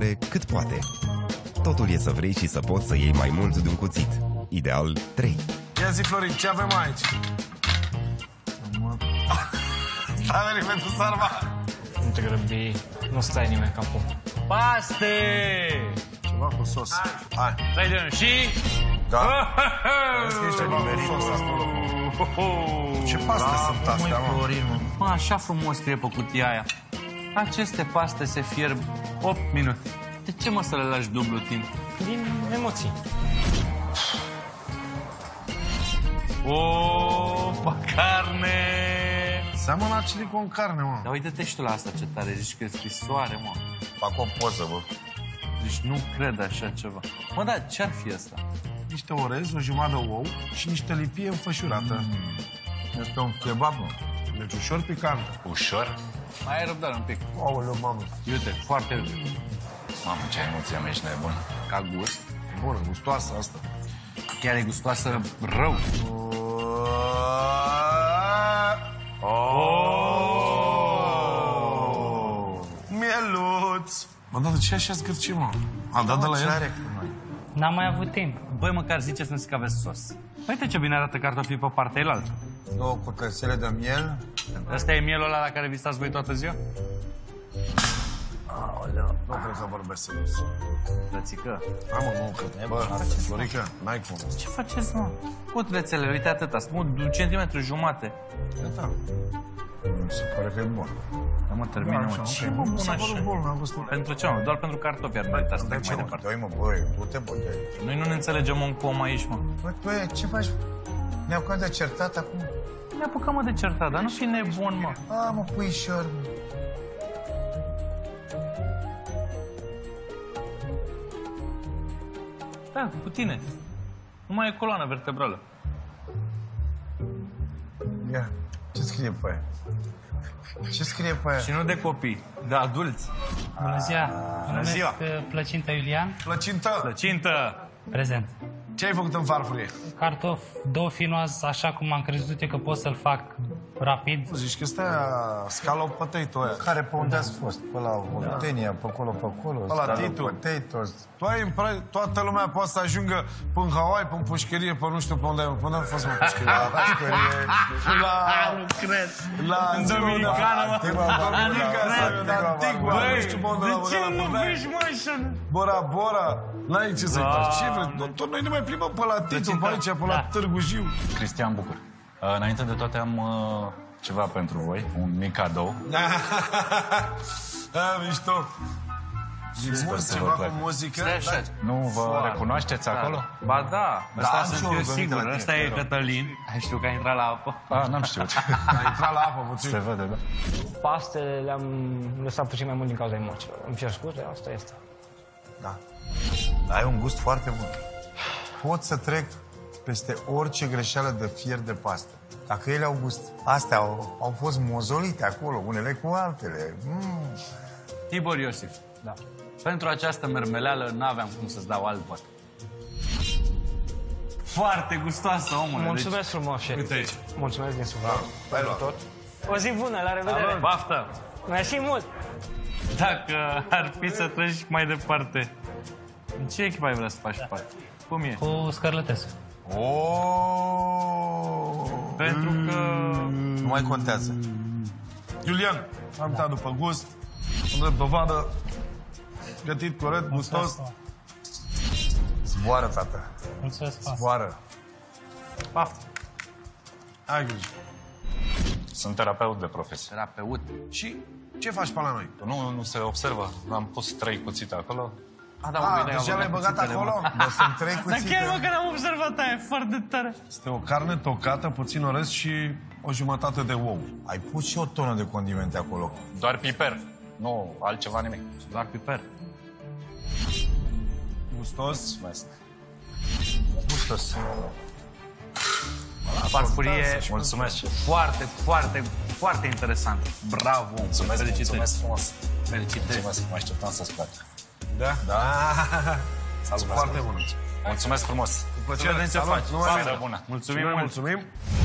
pe cât poate. Totul e să vrei și să poți să iei mai mult de un cuțit. Ideal 3. Ia zi, Florin, ce avem aici? A venit pentru sarma. Nu te grăbi, nu stai nimeni capul. Paste! Ceva cu sos. Hai. Stai de și... Da. Ce paste sunt astea, mă? Mă, așa frumos scrie pe cutia aia. Aceste paste se fierb 8 minute. De ce, mă, să le lași dublu timp? Din emoții. O, carne! Seamănă chili con carne, mă. Dar uite-te și tu la asta ce tare, zici că e scrisoare, mă. Fac o poză, bă. Deci nu cred așa ceva. Mă, dar ce-ar fi asta? Niște orez, o jumătate de ou și niște lipie înfășurată. Este un kebab, mă. Deci ușor picant. Ușor? Mai ai răbdare un pic. Aoleu, mamă. Uite, foarte Mamă, ce emoție am, ești nebun. ca gust. Bună, gustoasă asta. Chiar e gustoasă rău. Mieluț! Mă, dar de ce așa zgârci, mă? A dat de la el? N-am mai avut timp. Băi, măcar ziceți-mi că aveți sos. Uite ce bine arată cartofii pe partea elaltă. 2 cutățele de miel. Ăsta e mielul ăla la care visați voi toată ziua? Nu cred că vorbesc serios. Frățică. Hai, mă, nu, că... Bă, Florica, n-ai cum. Ce faceți, mă? Cutlețele, uite atâta. Sunt 1,5 centimetru. Da. Mi se pare că e bun. Da, mă, termină, mă. Ce mă bun așa? Pentru ce, mă? Doar pentru cartofi ar merita să trec mai departe. Doi, mă, băi, du-te, bă, de aici. Noi nu ne înțelegem om cu om aici, mă. Băi, ce faci? Ne-au cam de certat acum? Ne apucăm, mă, de certat, dar nu fi nebun, mă. A, mă, puișor, mă. Da, cu tine. Nu mai e coloană vertebrală. Ia, ce scrie pe aia? Ce scrie pe aia? Și nu de copii, de adulți. Bună ziua! Mă numesc ziua. Plăcintă Iulian. Plăcintă! Plăcintă! Prezent. Ce ai făcut în farfurie? Cartof, 2 finoaz, așa cum am crezut eu că pot să-l fac rapid. Zici că stai scallop potato aia. Care pe unde ați fost? Pe la Oltenia, pe acolo. Pe la Titu. Potatoes. Tu ai toată lumea poate să ajungă până în Hawaii, până în pușcărie, până nu știu pe unde ai. Până am fost, mă, pușcărie. La pușcărie. Nu cred. La În Dominicană, mă. Dominica sau în Antigua. Nu știu pe unde De l-a ce băgat la nu fundal. vezi, mă, așa? Bora, n-ai ce să-i faci. Ce vrei? Tot noi ne mai plimbăm pe la Titu, pe aici, pe la Târgu Jiu. Cristian Bucur. Înainte de toate am ceva pentru voi, un mic cadou. Mișto. Sper să Ceva vă cu placă. muzică. Stai așa. Nu vă recunoașteți acolo? Ba da, ăsta sunt eu venit sigur. la tine, Ăsta e Cătălin. Ai știu că a intrat la apă. N-am știut. A intrat la apă puțin. Se vede, da. Pastele le-am lăsat puțin mai mult din cauza emoțiilor. Îmi cer scuze, asta este. Da. Ai un gust foarte bun. Pot să trec peste orice greșeală de fier de pastă. Dacă ele au gust. Astea au fost mozolite acolo, unele cu altele. Tibor Iosif. Da. Pentru această mermeleală n-aveam cum să-ți dau alt vot. Foarte gustoasă, omule. Mulțumesc frumos, șef. Uite aici. Mulțumesc din suflet. Pentru tot. O zi bună, la revedere. Baftă! Mersi mult. Dacă ar fi să treci mai departe, în ce echipă ai vrea să faci parte? Cum e? Cu scărlătesc. Pentru că... Nu mai contează. Julian, am dat după gust, am dat dovadă, gătit corect, gustos. Zboară, tata. Mulțumesc. Zboară. Baftă! Ai grijă. Sunt terapeut de profesie. Terapeut. Și ce faci pe la noi? Nu se observă. Am pus 3 cuțite acolo. Deja l-ai băgat acolo? Dar sunt 3 Dar cuțite. chiar, mă, că n-am observat aia, e foarte tare. Este o carne tocată, puțin orez și o jumătate de ou. Ai pus și o tonă de condimente acolo. Doar piper. Nu, altceva nimic. Doar piper. Gustos. Mulțumesc. Gustos. Farfurie Mulțumesc, șef. foarte, foarte, foarte interesant. Bravo! Felicitări! Mulțumesc frumos. Felicitări! Mulțumesc, mă așteptam să-ți placă. Da? Da. Salut, foarte bună. Mulțumesc frumos. Cu plăcere. Să vedem ce Salut. faci. Numai Seară bine. bună. Mulțumim Noi mult! mulțumim.